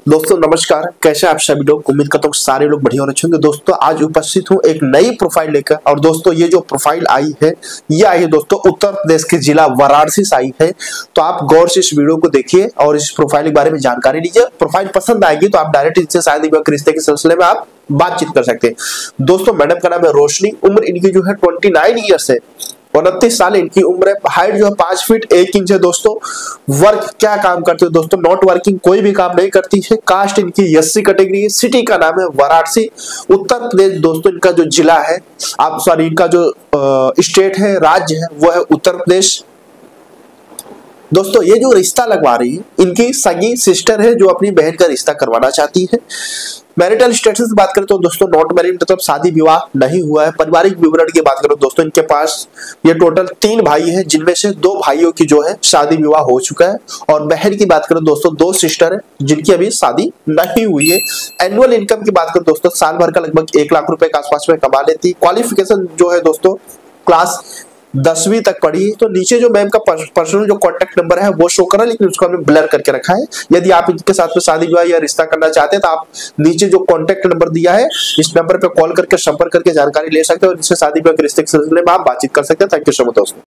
दोस्तों नमस्कार, कैसे आप सभी लोग। उम्मीद करता हूँ सारे लोग बढ़िया और अच्छे होंगे। दोस्तों आज उपस्थित हूँ एक नई प्रोफाइल लेकर। और दोस्तों ये जो प्रोफाइल आई है ये आई है दोस्तों उत्तर प्रदेश के जिला वाराणसी से आई है। तो आप गौर से इस वीडियो को देखिए और इस प्रोफाइल के बारे में जानकारी लीजिए। प्रोफाइल पसंद आएगी तो आप डायरेक्ट इनसे शादी विवाह रिश्ते के सिलसिले में आप बातचीत कर सकते हैं। दोस्तों मैडम का नाम है रोशनी, उम्र इनकी जो है 29 ईयर्स है, 29 साल इनकी उम्र है। हाइट जो है 5 फीट 1 इंच है। दोस्तों वर्क क्या काम करते हो दोस्तों, नॉट वर्किंग, कोई भी काम नहीं करती है। कास्ट इनकी एससी कैटेगरी है। सिटी का नाम है वाराणसी, उत्तर प्रदेश। दोस्तों इनका जो जिला है आप सॉरी इनका जो स्टेट है, राज्य है, वो है उत्तर प्रदेश। दोस्तों ये जो रिश्ता लगवा रही है इनकी सगी सिस्टर है जो अपनी बहन का रिश्ता करवाना चाहती है। मैरिटल स्टेटस की बात करें तो दोस्तों नॉट मैरिड, मतलब शादी विवाह नहीं हुआ है। पारिवारिक विवरण की बात करें दोस्तों इनके पास ये टोटल 3 भाई हैं, जिनमें से 2 भाइयों की जो है शादी विवाह हो चुका है। और बहन की बात करें दोस्तों 2 सिस्टर है जिनकी अभी शादी नहीं हुई है। एनुअल इनकम की बात करें दोस्तों साल भर का लगभग 1 लाख रुपए के आसपास में कमा लेती है। क्वालिफिकेशन जो है दोस्तों क्लास 10वीं तक पढ़ी है। तो नीचे जो मैम का पर्सनल जो कॉन्टेक्ट नंबर है वो शो कर रहा है, लेकिन उसको हमने ब्लर करके रखा है। यदि आप इनके साथ में शादी विवाह या रिश्ता करना चाहते हैं तो आप नीचे जो कॉन्टेक्ट नंबर दिया है इस नंबर पे कॉल करके संपर्क करके जानकारी ले सकते हैं और इनसे शादी विवाह के रिश्ते के सिलसिले में आप बातचीत कर सकते हैं। थैंक यू सो मच दोस्तों।